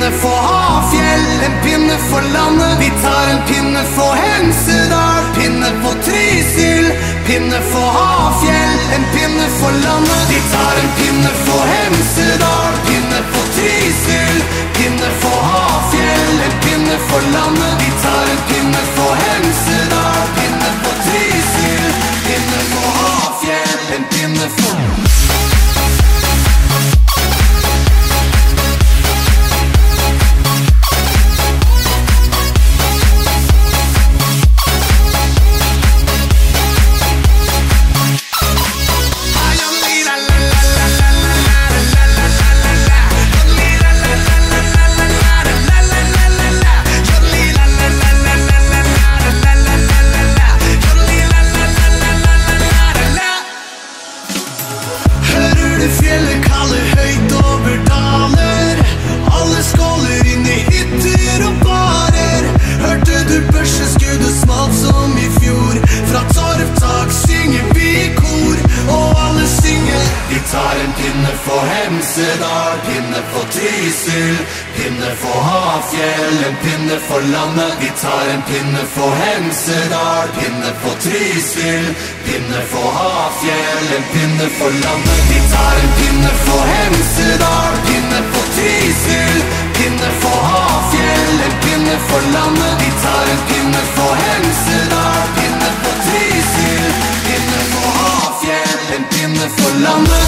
pinne for Hafjell, en pinne for landet. Vi tar en pinne for Hemsedal, pinne for Trysil, pinne for Hafjell, en pinne for landet. Vi tar en pinne for Hemsedal, pinne for Trysil, pinne for Hafjell, en pinne for landet. Vi tar en pinne for Hemsedal, pinne for Trysil, pinne for Hafjell, en pinne for Hemsedal, pinne for Trysil, pinne for Hafjell, en pinne for landet. Vi tar en pinne for Hemsedal, pinne for Trysil, pinne for Hafjell, en pinne for landet. Vi tar en pinne for Hemsedal, pinne for Trysil, pinne for Hafjell, en pinne for landet. Vi tar en pinne for Hemsedal, pinne for Trysil, pinne for Hafjell, en pinne for landet.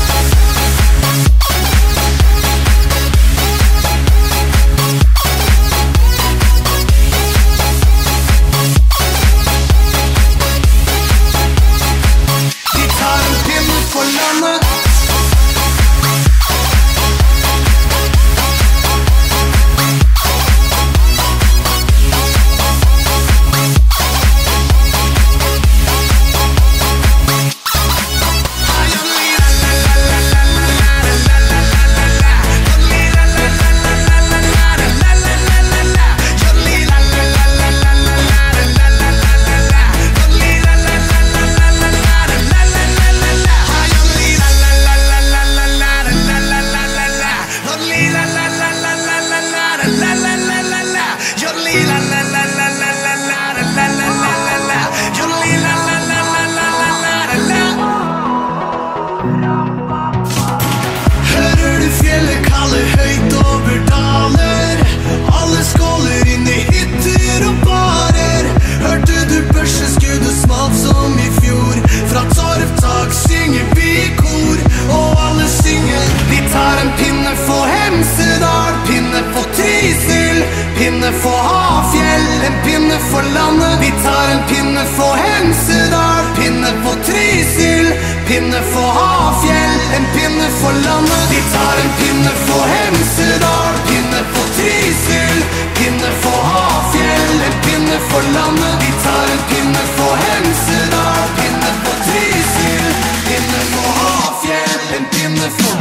Pinne for Hafjell, en pinne for landet. Vi tar en pinne for Hemsedal, pinne for Trysil, pinne for Hafjell, en pinne for landet. Vi tar en pinne for Hemsedal, pinne for Trysil, pinne for Hafjell, en pinne for landet. Vi tar en pinne for Hemsedal, pinne for Trysil, pinne for Hafjell, en pinne for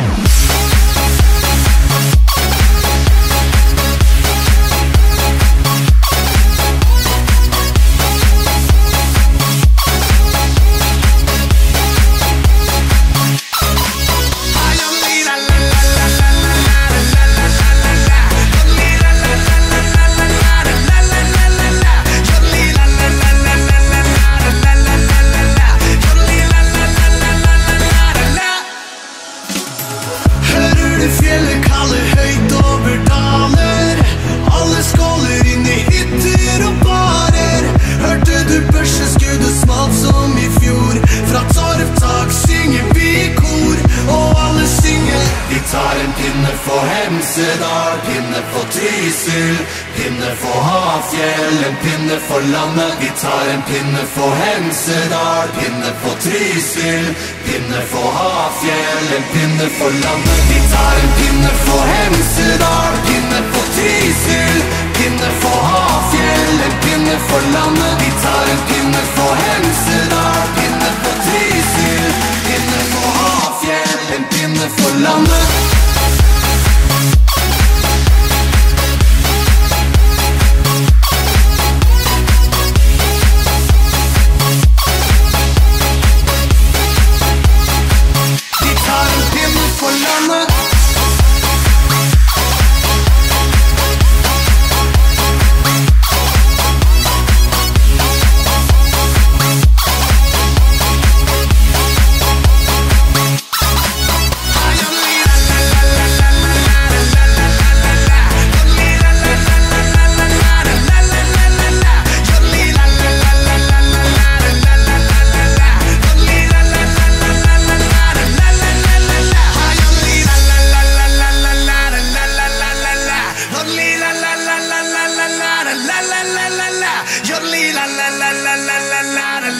Hemsedal, pinne for Trysil, pinne for Hafjell, en pinne for landet. Vi tar en pinne for Hemsedal, pinne for Trysil, pinne for Hafjell, en pinne for landet. Vi tar en pinne for Hemsedal, pinne for Trysil, pinne for Hafjell, en pinne for landet. Vi tar en pinne for Hemsedal, pinne for Trysil, pinne for Hafjell, en pinne for landet.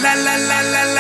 la la la la